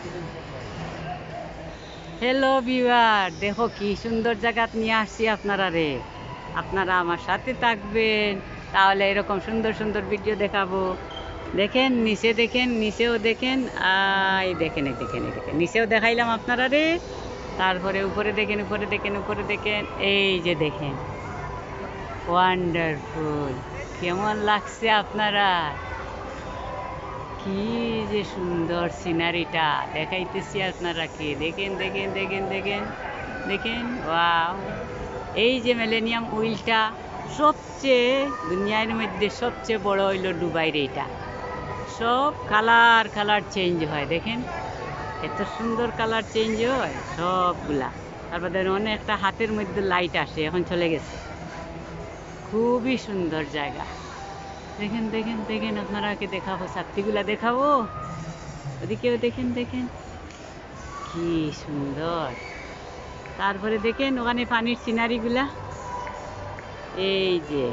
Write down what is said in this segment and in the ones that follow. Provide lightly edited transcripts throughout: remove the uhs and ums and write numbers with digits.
Hello viewer, দেখো কি সুন্দর জায়গা নিয়ে আসছি আপনারা আমার সাথে থাকবেন, তাহলে এরকম সুন্দর সুন্দর ভিডিও দেখাবো। দেখেন নিচে, দেখেন নিচেও, দেখেন এই দেখেন, এই দেখেন, এই দেখেন, নিচেও দেখাইলাম আপনারা রে। তারপরে উপরে দেখেন, উপরে দেখেন, উপরে দেখেন, এই যে দেখেন, ওয়ান্ডারফুল। কেমন লাগছে আপনারা? কি যে সুন্দর সিনারিটা দেখাইতেছি আপনারাকে। দেখেন দেখেন দেখেন দেখেন দেখেন, ওয়াও! এই যে মিলেনিয়াম উইলটা সবচেয়ে দুনিয়ার মধ্যে সবচেয়ে বড় হইল দুবাইয়ের। এইটা সব কালার কালার চেঞ্জ হয়, দেখেন এত সুন্দর কালার চেঞ্জ হয় সবগুলা। তারপরে অনেকটা হাতের মধ্যে লাইট আসে, এখন চলে গেছে। খুবই সুন্দর জায়গা। দেখেন দেখেন দেখেন, আপনারাকে দেখাবো, ছাত্রীগুলা দেখাবো, ওদিকেও দেখেন দেখেন কি সুন্দর। তারপরে দেখেন ওখানে পানির সিনারিগুলা, এই যে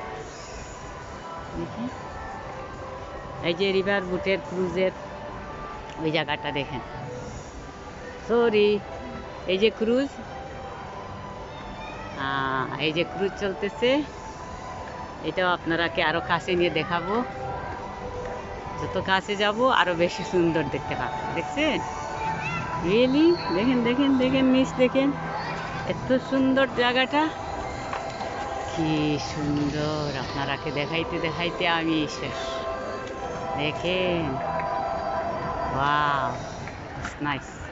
দেখেন, এই যে রিভার বুটের ক্রুজের ওই জায়গাটা দেখেন। সরি, এই যে ক্রুজ, এই যে ক্রুজ চলতেছে। এটাও আপনারাকে আরো কাছে নিয়ে দেখাবো। যত কাছে যাব আরো বেশি সুন্দর দেখতে পাবেন। দেখছেন? রিয়েলি দেখেন দেখেন দেখেন, নিচ দেখেন, এত সুন্দর জায়গাটা, কি সুন্দর। আপনারাকে দেখাইতে দেখাইতে আমি শেষ। দেখেন, ওয়াও, নাইস।